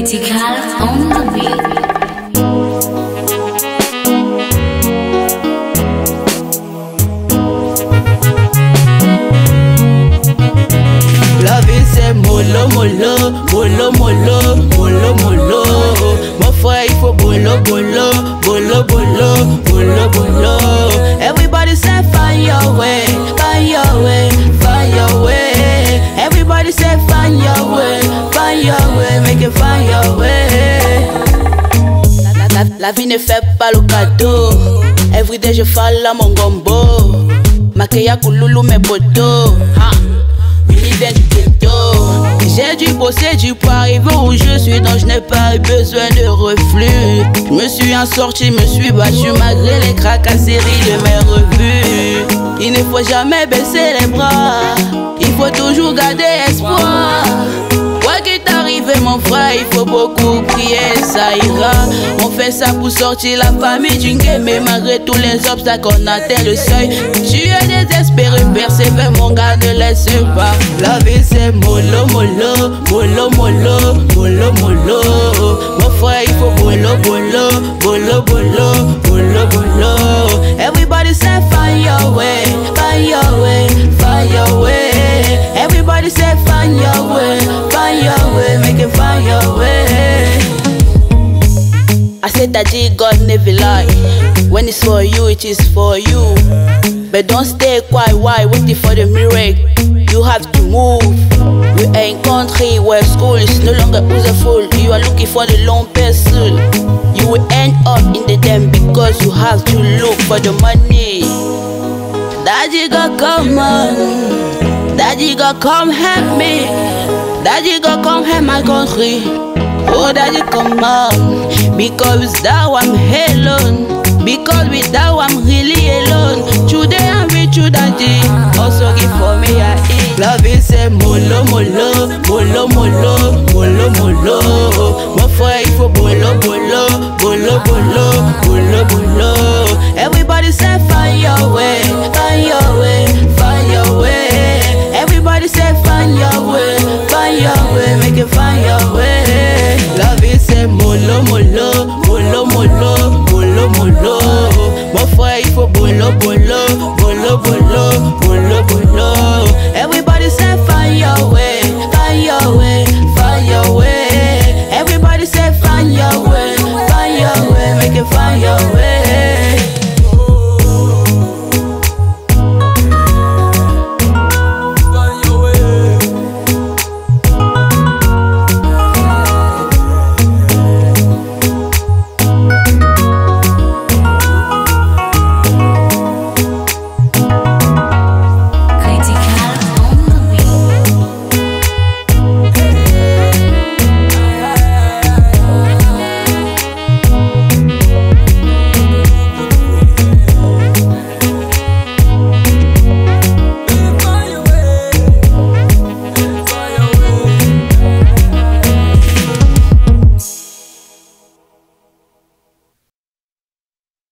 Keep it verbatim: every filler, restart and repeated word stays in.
Critical on the beat. La vie c'est mollo mollo, mollo mollo, mollo mollo. Mon frère il faut bolo bolo, bolo bolo, bolo bolo. Everybody say find your way, find your way, find your way. Everybody say find your way, find your way, make it find your way. La, la, la vie ne fait pas le cadeau. Everyday je fais la mon gombo. Makeya kululu mes potos. J'ai dû bosser du pour arriver où je suis, donc je n'ai pas eu besoin de reflux. Je me suis en sorti, me suis battu malgré les tracasseries de mes revues. Il ne faut jamais baisser les bras, il faut toujours garder espoir. Quoi qu'il t'arrive mon frère, il faut beaucoup prier, ça ira. On fait ça pour sortir la famille d'une game, mais malgré tous les obstacles on atteint le seuil. Tu es désespéré, persévère mon gars, ne laisse pas. La vie c'est mollo mollo, mollo mollo, mollo mollo. Mon frère il faut bolo bolo, bolo bolo, bolo bolo. Everybody say find your way, find your way, find your way. Everybody say find your way, find your way, make it find your way. I said that G God never lie. When it's for you, it is for you. But don't stay quiet, why waiting for the miracle? You have to move. We are in country where school is no longer useful. You are looking for the long pencil. You will end up in the den because you have to look for the money. Daddy God come on, Daddy God come help me. Daddy God come help my country. Oh Daddy come on, because without I'm alone. Because without I'm really alone. Today I'm with you Daddy, also give for me I eat. La vie c'est mollo mollo, mollo mollo, mollo mollo. Mon frère il faut bolo bolo, bolo bolo, bolo bolo.